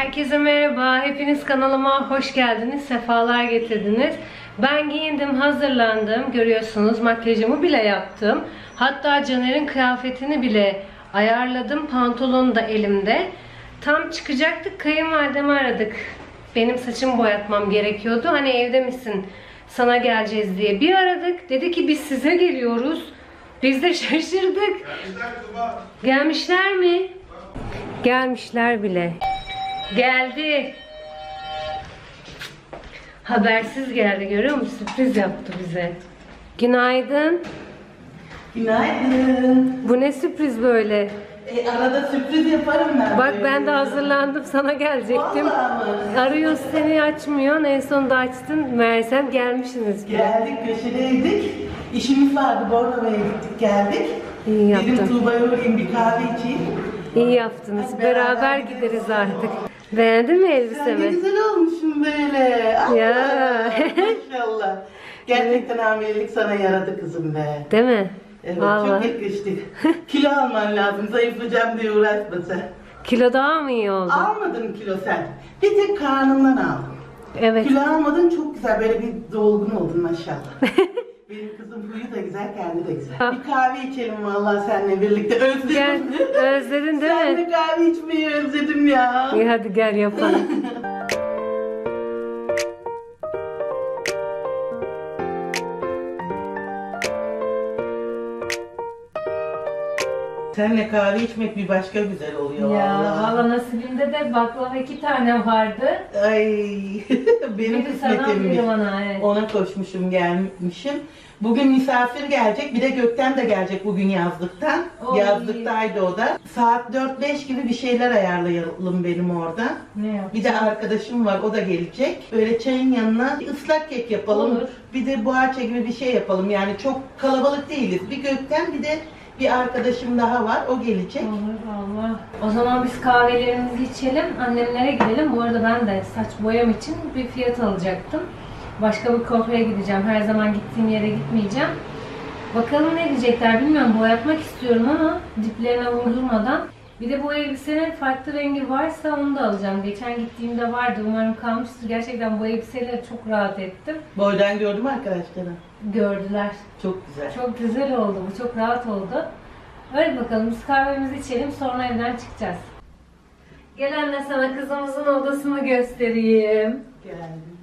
Herkese merhaba, hepiniz kanalıma hoş geldiniz, sefalar getirdiniz. Ben giyindim, hazırlandım, görüyorsunuz makyajımı bile yaptım. Hatta Caner'in kıyafetini bile ayarladım, pantolonu da elimde. Tam çıkacaktık, kayınvalidemi aradık. Benim saçımı boyatmam gerekiyordu, hani evde misin, sana geleceğiz diye bir aradık. Dedi ki biz size geliyoruz. Biz de şaşırdık. Gelmişler mi? Gelmişler bile. Geldi. Habersiz geldi, görüyor musun? Sürpriz yaptı bize. Günaydın. Günaydın. Bu ne sürpriz böyle? Arada sürpriz yaparım ben. Bak ben de hazırlandım, sana gelecektim. Arıyoruz seni, açmıyorsun. En sonunda açtın. Meğersem gelmişsiniz bile. Geldik, köşedeydik. İşimiz vardı, Bornova'ya gittik, geldik. İyi yaptın. Dedim Tuğba'ya uğrayayım, bir kahve içeyim. İyi yaptınız. Hadi beraber gideriz artık. Beğendin mi Sen ne elbisemi? güzel olmuşsun böyle. Ya. Maşallah. Gerçekten hamilelik sana yaradı kızım be. Değil mi? Evet, Vallahi. çok yakıştık. Kilo alman lazım, zayıflayacağım diye uğraşma sen. Kilo daha mı iyi oldu? Almadın kilo sen. Bir tek karnından aldın. Evet. Kilo almadın, çok güzel, böyle bir dolgun oldun maşallah. Benim kızım huyu da güzel, kendi de güzel. Bir kahve içelim vallahi seninle birlikte. Özledim. Gel, özledin değil mi? Seninle kahve içmeyi özledim ya. İyi hadi gel yapalım. Seninle kahve içmek bir başka güzel oluyor Ya vallahi. valla nasibimde de baklava 2 tane vardı. Ay benim Biri sana, kısmetimmiş. biri bana, evet. Ona koşmuşum, gelmişim. Bugün misafir gelecek, bir de Gökten de gelecek bugün yazlıktan. Oy. Yazlıktaydı o da. Saat 4-5 gibi bir şeyler ayarlayalım benim orada. Ne yapayım? Bir de arkadaşım var, o da gelecek. Böyle çayın yanına ıslak kek yapalım. Olur. Bir de boğaça gibi bir şey yapalım. Yani çok kalabalık değiliz. Bir Gökten, bir de bir arkadaşım daha var, o gelecek. Olur valla. O zaman biz kahvelerimizi içelim, annemlere gidelim. Bu arada ben de saç boyam için bir fiyat alacaktım. Başka bir kuaföre gideceğim. Her zaman gittiğim yere gitmeyeceğim. Bakalım ne diyecekler bilmiyorum. Boyatmak istiyorum ama diplerine vurdurmadan. Bir de bu elbisenin farklı rengi varsa onu da alacağım. Geçen gittiğimde vardı. Umarım kalmıştır. Gerçekten bu elbiseyle çok rahat ettim. Boydan gördüm arkadaşlarım. Gördüler. Çok güzel. Çok güzel oldu bu. Çok rahat oldu. Öyle bakalım. Biz kahvemizi içelim. Sonra evden çıkacağız. Gel anne, sana kızımızın odasını göstereyim. Geldim.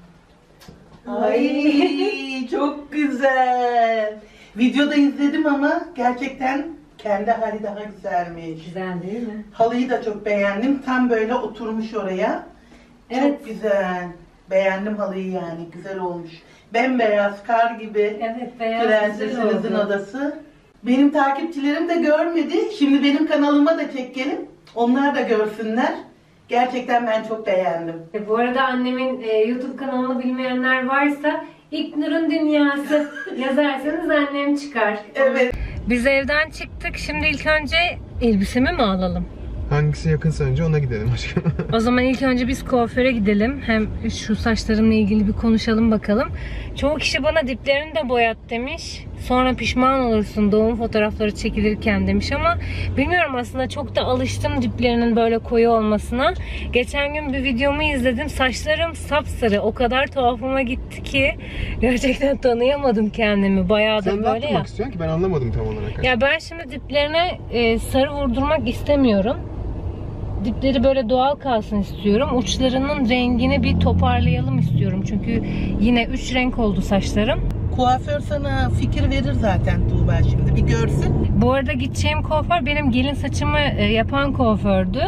Ay çok güzel. Videoda izledim ama gerçekten kendi hali daha güzelmiş. Güzel değil mi? Halıyı da çok beğendim. Tam böyle oturmuş oraya. Evet. Çok güzel. Beğendim halıyı yani. Güzel olmuş. Bembeyaz kar gibi. Evet, beyaz güzel Prensesinizin oldu. odası. Benim takipçilerim de görmedi. Şimdi benim kanalıma da çekelim. Onlar da görsünler. Gerçekten ben çok beğendim. Bu arada annemin YouTube kanalını bilmeyenler varsa İlknur'un Dünyası yazarsanız annem çıkar. Evet. Biz evden çıktık. Şimdi ilk önce elbisemi mi alalım? Hangisi yakınsa önce ona gidelim aşkım. O zaman ilk önce biz kuaföre gidelim. Hem şu saçlarımla ilgili bir konuşalım bakalım. Çoğu kişi bana diplerini de boyat demiş. Sonra pişman olursun doğum fotoğrafları çekilirken demiş ama bilmiyorum, aslında çok da alıştım diplerinin böyle koyu olmasına. Geçen gün bir videomu izledim. Saçlarım sapsarı. O kadar tuhafıma gitti ki gerçekten tanıyamadım kendimi. Bayağı da Sen ne böyle yaptırmak ya. istiyorsun ki? Ben anlamadım tam olarak. Ya ben şimdi diplerine sarı vurdurmak istemiyorum. Dipleri böyle doğal kalsın istiyorum. Uçlarının rengini bir toparlayalım istiyorum. Çünkü yine 3 renk oldu saçlarım. Kuaför sana fikir verir zaten Tuğba, şimdi bir görsün. Bu arada gideceğim kuaför benim gelin saçımı yapan kuafördü.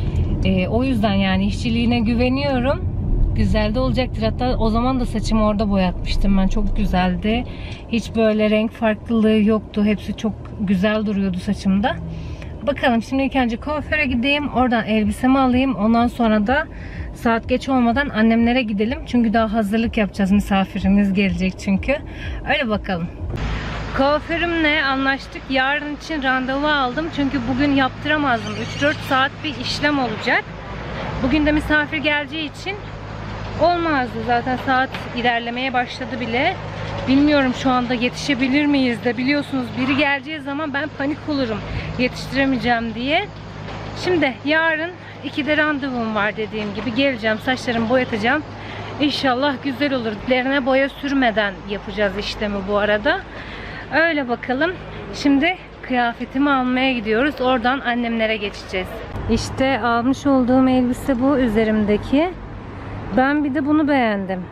O yüzden yani işçiliğine güveniyorum. Güzel de olacaktır. Hatta o zaman da saçımı orada boyatmıştım ben. Çok güzeldi. Hiç böyle renk farklılığı yoktu. Hepsi çok güzel duruyordu saçımda. Bakalım, şimdi ilk önce kuaföre gideyim. Oradan elbisemi alayım. Ondan sonra da saat geç olmadan annemlere gidelim. Çünkü daha hazırlık yapacağız. Misafirimiz gelecek çünkü. Öyle bakalım. Kuaförümle anlaştık. Yarın için randevu aldım. Çünkü bugün yaptıramazdım. 3-4 saat bir işlem olacak. Bugün de misafir geleceği için olmazdı. Zaten saat ilerlemeye başladı bile. Bilmiyorum şu anda yetişebilir miyiz de, biliyorsunuz biri geleceği zaman ben panik olurum yetiştiremeyeceğim diye. Şimdi yarın 2'de randevum var dediğim gibi. Geleceğim, saçlarımı boyatacağım. İnşallah güzel olur. Diplerine boya sürmeden yapacağız işlemi bu arada. Öyle bakalım. Şimdi kıyafetimi almaya gidiyoruz. Oradan annemlere geçeceğiz. İşte almış olduğum elbise bu üzerimdeki. Ben bir de bunu beğendim.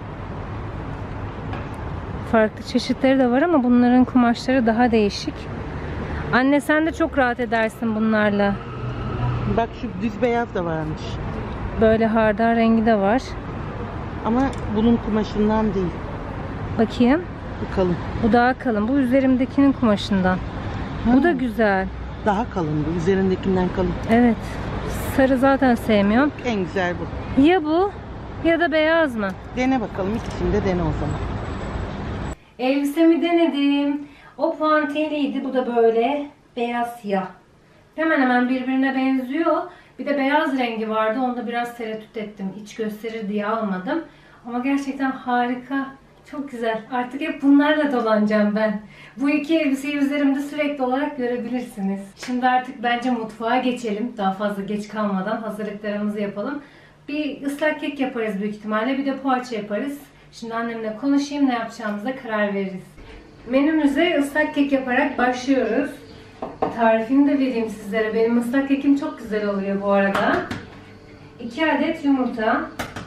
Farklı çeşitleri de var ama bunların kumaşları daha değişik. Anne sen de çok rahat edersin bunlarla. Bak şu düz beyaz da varmış. Böyle hardal rengi de var. Ama bunun kumaşından değil. Bakayım. Bu kalın. Bu daha kalın. Bu üzerimdekinin kumaşından. Bu da güzel. Daha kalın bu. Üzerindekinden kalın. Evet. Sarı zaten sevmiyorum. En güzel bu. Ya bu ya da beyaz mı? Dene bakalım. İkisini de dene o zaman. Elbisemi denedim. O puanteliydi. Bu da böyle beyaz siyah. Hemen hemen birbirine benziyor. Bir de beyaz rengi vardı. Onda biraz tereddüt ettim. İç gösterir diye almadım. Ama gerçekten harika. Çok güzel. Artık hep bunlarla dolanacağım ben. Bu iki elbiseyi üzerimde sürekli olarak görebilirsiniz. Şimdi artık bence mutfağa geçelim. Daha fazla geç kalmadan hazırlıklarımızı yapalım. Bir ıslak kek yaparız büyük ihtimalle. Bir de poğaça yaparız. Şimdi annemle konuşayım, ne yapacağımıza karar veririz. Menümüze ıslak kek yaparak başlıyoruz. Tarifini de vereyim sizlere. Benim ıslak kekim çok güzel oluyor bu arada. 2 adet yumurta,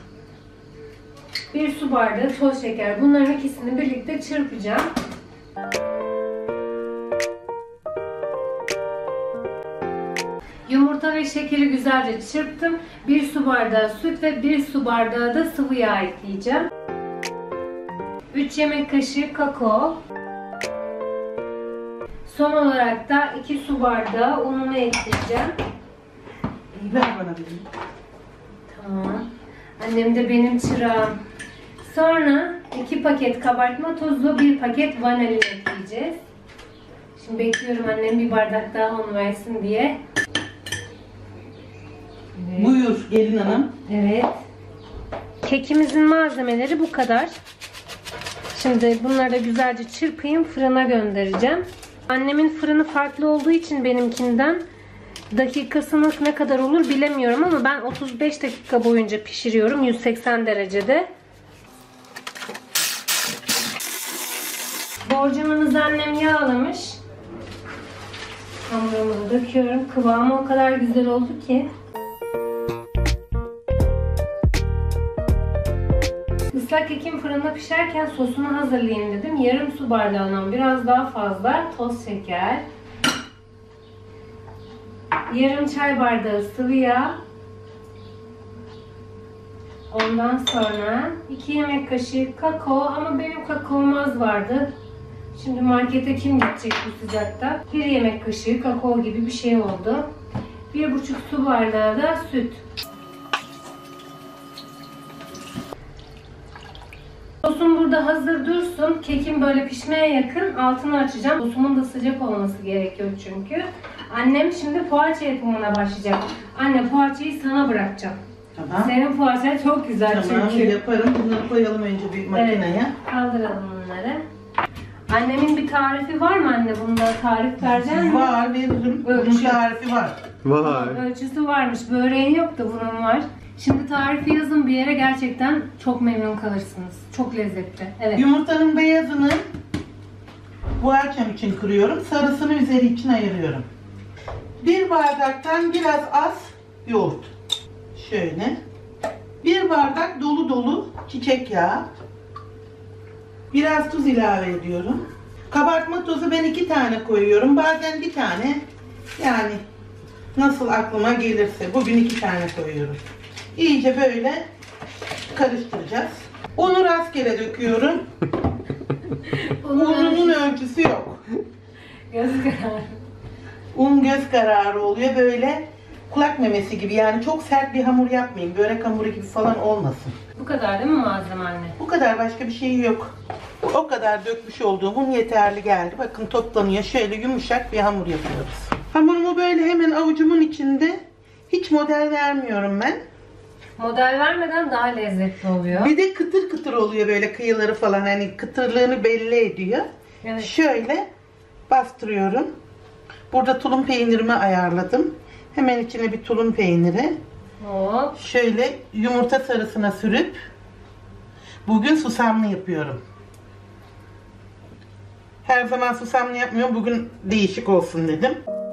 1 su bardağı toz şeker. Bunların ikisini birlikte çırpacağım. Yumurta ve şekeri güzelce çırptım. 1 su bardağı süt ve 1 su bardağı da sıvı yağ ekleyeceğim. 3 yemek kaşığı kakao. Son olarak da 2 su bardağı unumu ekleyeceğim. Ver bana bir. Tamam. Annem de benim çırağım. Sonra 2 paket kabartma tozu, 1 paket vanilin ekleyeceğiz. Şimdi bekliyorum annem bir bardak daha un versin diye. Evet. Buyur gelin hanım. Evet. Kekimizin malzemeleri bu kadar. Şimdi bunları da güzelce çırpayım, fırına göndereceğim. Annemin fırını farklı olduğu için benimkinden dakikasını ne kadar olur bilemiyorum ama ben 35 dakika boyunca pişiriyorum 180 derecede. Borcamımızı annem yağlamış. Hamurumuzu döküyorum. Kıvamı o kadar güzel oldu ki. Islak kekim fırında pişerken sosunu hazırlayayım dedim. Yarım su bardağından biraz daha fazla toz şeker, yarım çay bardağı sıvı yağ, ondan sonra 2 yemek kaşığı kakao, ama benim kakaom az vardı. Şimdi markete kim gidecek bu sıcakta? 1 yemek kaşığı kakao gibi bir şey oldu. 1,5 su bardağı da süt. Sosum burada hazır dursun. Kekim böyle pişmeye yakın. Altını açacağım. Sosumun da sıcak olması gerekiyor çünkü. Annem şimdi poğaça yapımına başlayacak. Anne, poğaçayı sana bırakacağım. Tamam. Senin poğaçan çok güzel Tamam, çünkü. yaparım. Bunları koyalım önce bir makineye. Evet, kaldıralım bunları. Annemin bir tarifi var mı anne? Bunda tarif verecek misin? Var, veririm. Ölçü. Bunun tarifi var. Vay. Ölçüsü varmış. Böreğin yok da bunun var. Şimdi tarifi yazın bir yere, gerçekten çok memnun kalırsınız. Çok lezzetli. Evet. Yumurtanın beyazını bu akşam için kırıyorum. Sarısını üzeri için ayırıyorum. 1 bardaktan biraz az yoğurt. Şöyle. 1 bardak dolu dolu çiçek yağı. Biraz tuz ilave ediyorum. Kabartma tozu ben 2 tane koyuyorum. Bazen 1 tane. Yani nasıl aklıma gelirse. Bugün 2 tane koyuyorum. İyice böyle karıştıracağız. Unu rastgele döküyorum. Ununun ölçüsü yok. Göz kararı. Un göz kararı oluyor, böyle kulak memesi gibi, yani çok sert bir hamur yapmayın. Börek hamuru gibi falan olmasın. Bu kadar değil mi malzeme anne? Bu kadar, başka bir şey yok. O kadar dökmüş olduğum un yeterli geldi. Bakın toplanıyor. Şöyle yumuşak bir hamur yapıyoruz. Hamurumu böyle hemen avucumun içinde, hiç model vermiyorum ben. Model vermeden daha lezzetli oluyor. Bir de kıtır kıtır oluyor böyle kıyıları falan, hani kıtırlığını belli ediyor. Evet. Şöyle bastırıyorum. Burada tulum peynirimi ayarladım. Hemen içine bir tulum peyniri. Hop. Şöyle yumurta sarısına sürüp bugün susamlı yapıyorum. Her zaman susamlı yapmıyorum. Bugün değişik olsun dedim.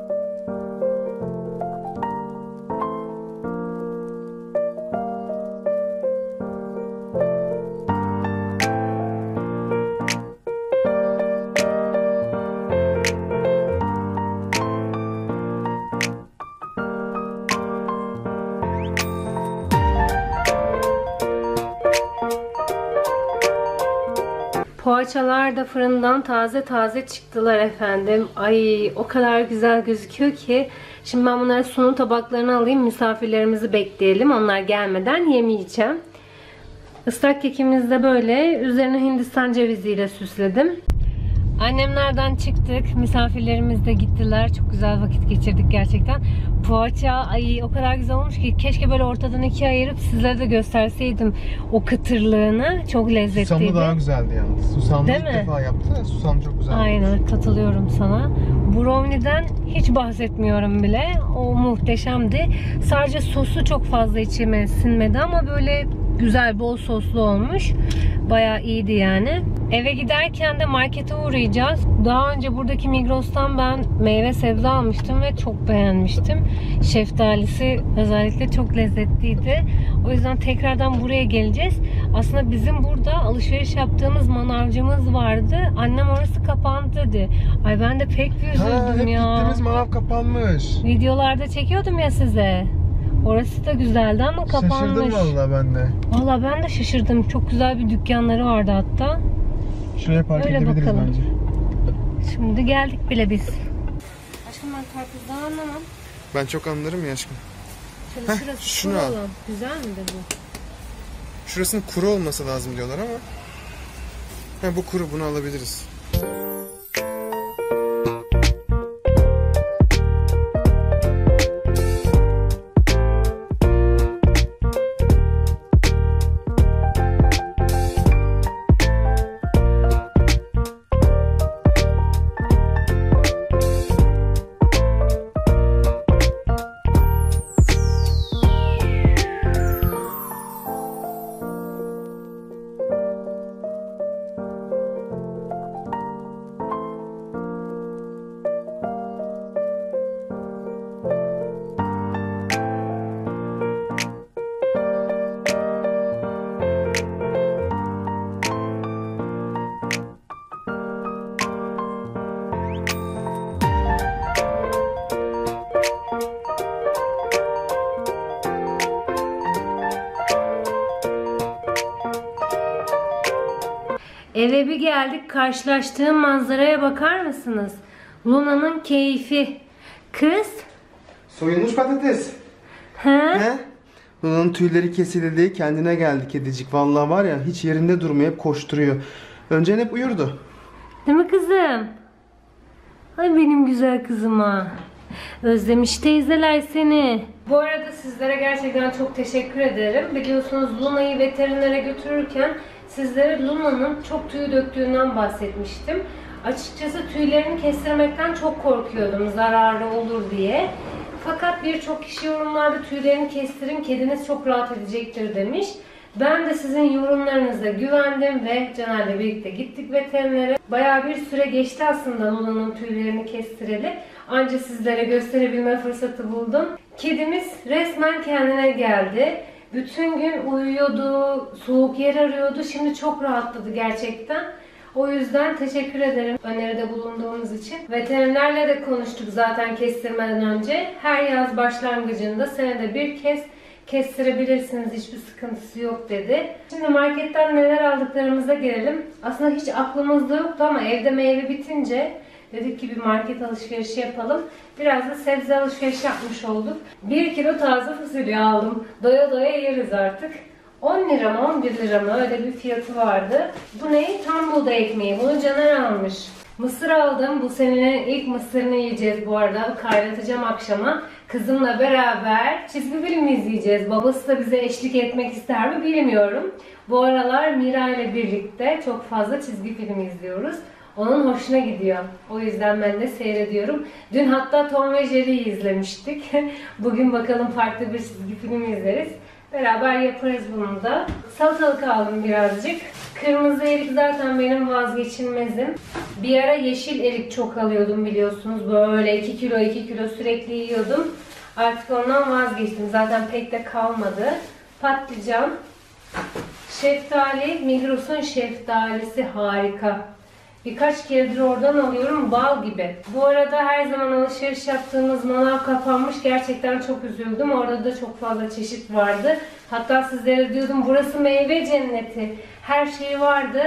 Poğaçalar da fırından taze taze çıktılar efendim. Ay o kadar güzel gözüküyor ki. Şimdi ben bunları sunum tabaklarına alayım. Misafirlerimizi bekleyelim. Onlar gelmeden yemeyeceğim. Islak kekimiz de böyle. Üzerine Hindistan ceviziyle süsledim. Annemlerden çıktık. Misafirlerimiz de gittiler. Çok güzel vakit geçirdik gerçekten. Poğaça ay o kadar güzel olmuş ki keşke böyle ortadan ikiye ayırıp sizlere de gösterseydim o kıtırlığını. Çok lezzetliydi. Susamlı daha güzeldi yalnız. Susamlı Değil ilk mi? defa yaptı. Susam çok güzel. Aynen katılıyorum sana. Brownie'den hiç bahsetmiyorum bile. O muhteşemdi. Sadece sosu çok fazla içime sinmedi ama böyle güzel bol soslu olmuş. Bayağı iyiydi yani. Eve giderken de markete uğrayacağız. Daha önce buradaki Migros'tan ben meyve sebze almıştım ve çok beğenmiştim. Şeftalisi özellikle çok lezzetliydi. O yüzden tekrardan buraya geleceğiz. Aslında bizim burada alışveriş yaptığımız manavcımız vardı. Annem orası kapandı dedi. Ay ben de pek bir üzüldüm hep ya. gittiğimiz manav kapanmış. Videolarda çekiyordum ya size. Orası da güzeldi ama kapanmış. Şaşırdım valla ben de. Valla ben de şaşırdım. Çok güzel bir dükkanları vardı hatta. Şuraya park Öyle edebiliriz bakalım. bence. Şimdi geldik bile biz. Aşkım ben karpuzdan anlamam. Ben çok anlarım ya aşkım. Şöyle Heh, şurası şunu kuru al. olan. Güzel midir bu? Şurasının kuru olması lazım diyorlar ama. Ha, bu kuru, bunu alabiliriz. Eve bir geldik, karşılaştığım manzaraya bakar mısınız? Luna'nın keyfi. Kız. Soyulmuş patates. He? He? Bunun tüyleri kesildi, kendine geldi kedicik. Vallahi var ya, hiç yerinde durmuyor, hep koşturuyor. Önceden hep uyurdu. Değil mi kızım? Ay benim güzel kızıma. Özlemiş teyzeler seni. Bu arada sizlere gerçekten çok teşekkür ederim. Biliyorsunuz Luna'yı veterinere götürürken sizlere Luna'nın çok tüy döktüğünden bahsetmiştim. Açıkçası tüylerini kestirmekten çok korkuyordum, zararlı olur diye. Fakat birçok kişi yorumlarda tüylerini kestirin, kediniz çok rahat edecektir demiş. Ben de sizin yorumlarınıza güvendim ve Caner'le birlikte gittik veterinere. Bayağı bir süre geçti aslında Luna'nın tüylerini kestireli. Ancak sizlere gösterebilme fırsatı buldum. Kedimiz resmen kendine geldi. Bütün gün uyuyordu, soğuk yer arıyordu. Şimdi çok rahatladı gerçekten. O yüzden teşekkür ederim öneride bulunduğunuz için. Veterinerle de konuştuk zaten kestirmeden önce. Her yaz başlangıcında senede bir kez kestirebilirsiniz, hiçbir sıkıntısı yok dedi. Şimdi marketten neler aldıklarımıza gelelim. Aslında hiç aklımızda yoktu ama evde meyve bitince dedik ki bir market alışverişi yapalım. Biraz da sebze alışverişi yapmış olduk. 1 kilo taze fasulye aldım. Doya doya yeriz artık. 10 lira mı 11 lira mı öyle bir fiyatı vardı. Bu ne? Tam buğday ekmeği. Bunu Caner almış. Mısır aldım. Bu senenin ilk mısırını yiyeceğiz bu arada. Kaynatacağım akşama. Kızımla beraber çizgi film izleyeceğiz. Babası da bize eşlik etmek ister mi bilmiyorum. Bu aralar Mira ile birlikte çok fazla çizgi film izliyoruz. Onun hoşuna gidiyor. O yüzden ben de seyrediyorum. Dün hatta Tom ve Jerry'yi izlemiştik. Bugün bakalım farklı bir çizgi film izleriz. Beraber yaparız bunu da. Salatalık aldım birazcık. Kırmızı erik zaten benim vazgeçilmezim. Bir ara yeşil erik çok alıyordum biliyorsunuz. Böyle 2 kilo 2 kilo sürekli yiyordum. Artık ondan vazgeçtim. Zaten pek de kalmadı. Patlıcan. Şeftali. Migros'un şeftalisi harika. Birkaç keredir oradan alıyorum, bal gibi. Bu arada her zaman alışveriş yaptığımız manav kapanmış. Gerçekten çok üzüldüm. Orada da çok fazla çeşit vardı. Hatta sizlere diyordum burası meyve cenneti. Her şey vardı.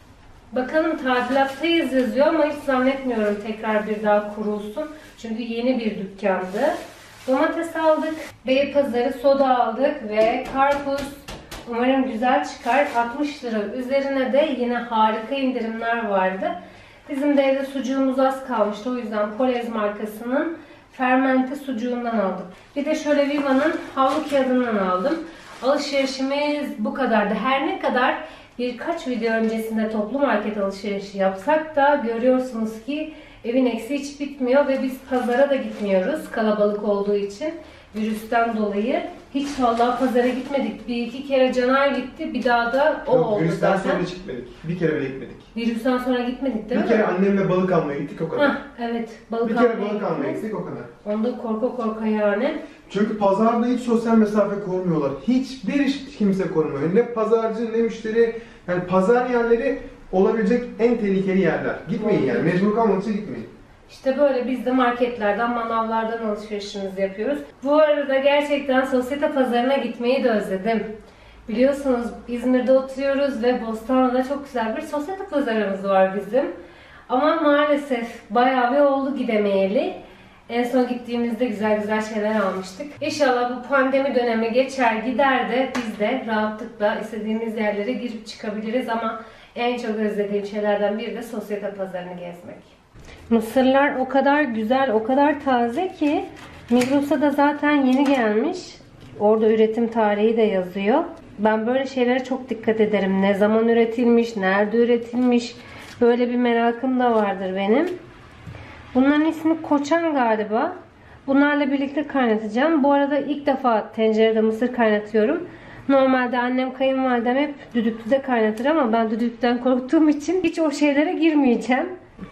Bakalım tadilattayız yazıyor ama hiç zannetmiyorum tekrar bir daha kurulsun. Çünkü yeni bir dükkandı. Domates aldık. Beypazarı soda aldık ve karpuz. Umarım güzel çıkar. 60 lira üzerine de yine harika indirimler vardı. Bizim de evde sucuğumuz az kalmıştı. O yüzden Polez markasının fermente sucuğundan aldım. Bir de şöyle Viva'nın havlu kağıdından aldım. Alışverişimiz bu kadardı. Her ne kadar birkaç video öncesinde toplu market alışverişi yapsak da görüyorsunuz ki evin eksi hiç bitmiyor ve biz pazara da gitmiyoruz kalabalık olduğu için. Virüsten dolayı hiç vallahi pazara gitmedik. Bir iki kere Caner gitti. Bir daha da o oldu Virüsten zaten. sonra hiç gitmedik. Bir kere bile gitmedik. Virüsten sonra gitmedik değil mi? Bir kere annemle balık almaya gittik o kadar. Hah, evet. Balık Bir kere almaya balık almaya gittiniz. gittik o kadar. Onda korka yani. Çünkü pazarda hiç sosyal mesafe korumuyorlar. Hiçbir kimse korumuyor. Ne pazarcı ne müşteri. Yani pazar yerleri olabilecek en tehlikeli yerler. Gitmeyin yani. Mecbur kalmadıkça gitmeyin. İşte böyle biz de marketlerden, manavlardan alışverişimizi yapıyoruz. Bu arada gerçekten sosyete pazarına gitmeyi de özledim. Biliyorsunuz İzmir'de oturuyoruz ve Bostanlı'da çok güzel bir sosyete pazarımız var bizim. Ama maalesef bayağı bir oldu gidemeyeli. En son gittiğimizde güzel şeyler almıştık. İnşallah bu pandemi dönemi geçer gider de biz de rahatlıkla istediğimiz yerlere girip çıkabiliriz ama en çok özlediğim şeylerden biri de sosyete pazarını gezmek. Mısırlar o kadar güzel, o kadar taze ki Migros'a da zaten yeni gelmiş. Orada üretim tarihi de yazıyor. Ben böyle şeylere çok dikkat ederim. Ne zaman üretilmiş, nerede üretilmiş. Böyle bir merakım da vardır benim. Bunların ismi koçan galiba. Bunlarla birlikte kaynatacağım. Bu arada ilk defa tencerede mısır kaynatıyorum. Normalde annem, kayınvalidem hep düdüklüde kaynatır ama ben düdükten korktuğum için hiç o şeylere girmeyeceğim.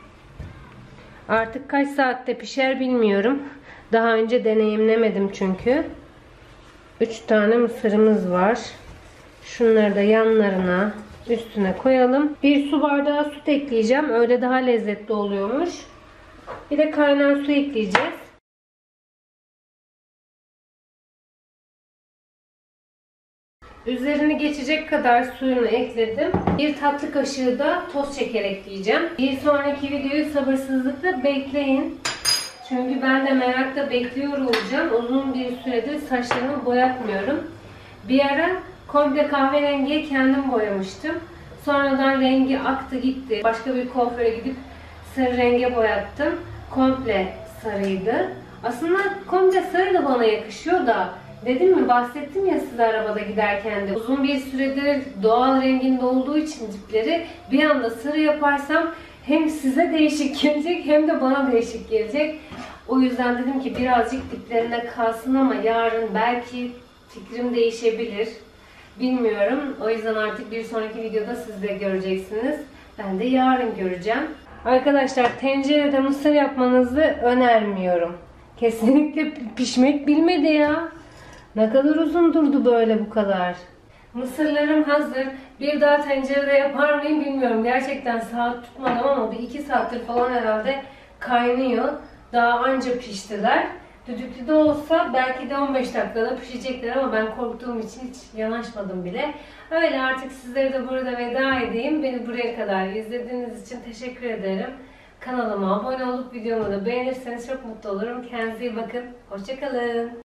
Artık kaç saatte pişer bilmiyorum. Daha önce deneyimlemedim çünkü. 3 tane mısırımız var. Şunları da yanlarına, üstüne koyalım. 1 su bardağı süt ekleyeceğim. Öyle daha lezzetli oluyormuş. Bir de kaynar su ekleyeceğiz. Üzerini geçecek kadar suyunu ekledim. 1 tatlı kaşığı da toz şeker ekleyeceğim. Bir sonraki videoyu sabırsızlıkla bekleyin. Çünkü ben de merakla bekliyor olacağım. Uzun bir süredir saçlarımı boyatmıyorum. Bir ara komple kahverengiye kendim boyamıştım. Sonradan rengi aktı gitti. Başka bir kuaföre gidip sarı renge boyattım. Komple sarıydı. Aslında komple sarı da bana yakışıyor da dedim mi, bahsettim ya size arabada giderken de uzun bir süredir doğal renginde olduğu için dipleri bir anda sarı yaparsam hem size değişik gelecek hem de bana değişik gelecek. O yüzden dedim ki birazcık diplerinde kalsın ama yarın belki fikrim değişebilir. Bilmiyorum. O yüzden artık bir sonraki videoda siz de göreceksiniz. Ben de yarın göreceğim. Arkadaşlar tencerede mısır yapmanızı önermiyorum. Kesinlikle pişmek bilmedi ya. Ne kadar uzun durdu böyle bu kadar. Mısırlarım hazır. Bir daha tencerede yapar mıyım bilmiyorum. Gerçekten saat tutmadım ama bir 2 saattir falan herhalde kaynıyor. Daha anca piştiler. Düdüklüde olsa belki de 15 dakikada pişecekler ama ben korktuğum için hiç yanaşmadım bile. Öyle artık sizlere de burada veda edeyim. Beni buraya kadar izlediğiniz için teşekkür ederim. Kanalıma abone olup videomu da beğenirseniz çok mutlu olurum. Kendinize iyi bakın. Hoşça kalın.